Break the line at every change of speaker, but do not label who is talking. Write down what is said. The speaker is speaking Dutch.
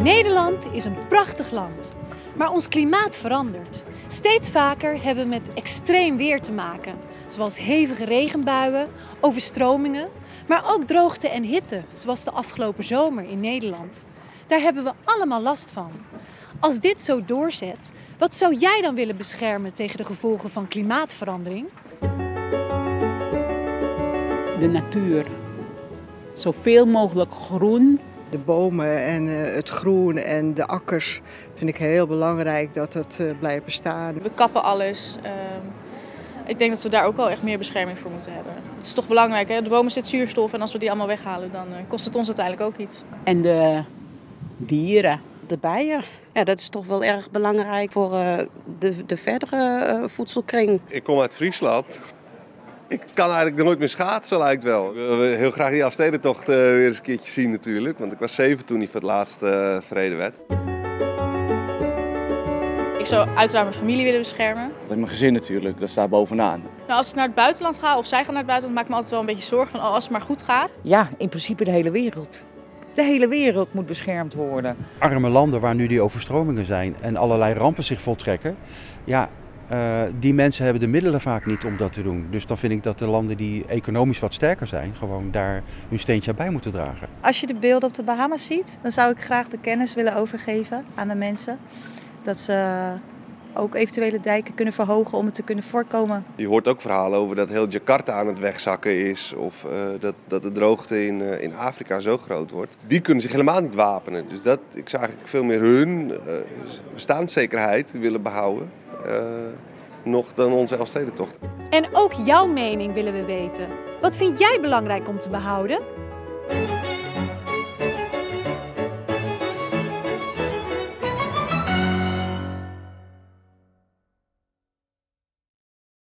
Nederland is een prachtig land, maar ons klimaat verandert. Steeds vaker hebben we met extreem weer te maken, zoals hevige regenbuien, overstromingen, maar ook droogte en hitte, zoals de afgelopen zomer in Nederland. Daar hebben we allemaal last van. Als dit zo doorzet, wat zou jij dan willen beschermen tegen de gevolgen van klimaatverandering?
De natuur. Zoveel mogelijk groen.
De bomen en het groen en de akkers vind ik heel belangrijk dat het blijft bestaan.
We kappen alles. Ik denk dat we daar ook wel echt meer bescherming voor moeten hebben. Het is toch belangrijk, hè? De bomen zitten zuurstof en als we die allemaal weghalen, dan kost het ons uiteindelijk ook iets.
En de dieren.
De bijen, ja, dat is toch wel erg belangrijk voor de verdere voedselkring.
Ik kom uit Friesland. Ik kan eigenlijk nooit meer schaatsen, lijkt wel. Ik wil heel graag die Elfstedentocht weer eens een keertje zien natuurlijk. Want ik was 7 toen die voor het laatst verreden werd.
Ik zou uiteraard mijn familie willen beschermen.
Mijn gezin natuurlijk, dat staat bovenaan.
Nou, als ik naar het buitenland ga of zij gaan naar het buitenland, maak ik me altijd wel een beetje zorgen van als het maar goed gaat.
Ja, in principe de hele wereld. De hele wereld moet beschermd worden.
Arme landen waar nu die overstromingen zijn en allerlei rampen zich voltrekken. Ja, die mensen hebben de middelen vaak niet om dat te doen. Dus dan vind ik dat de landen die economisch wat sterker zijn, gewoon daar hun steentje bij moeten dragen.
Als je de beelden op de Bahama's ziet, dan zou ik graag de kennis willen overgeven aan de mensen. Dat ze ook eventuele dijken kunnen verhogen om het te kunnen voorkomen.
Je hoort ook verhalen over dat heel Jakarta aan het wegzakken is. Of dat de droogte in Afrika zo groot wordt. Die kunnen zich helemaal niet wapenen. Dus ik zou eigenlijk veel meer hun bestaanszekerheid willen behouden. Nog dan onze Elfstedentocht.
En ook jouw mening willen we weten. Wat vind jij belangrijk om te behouden?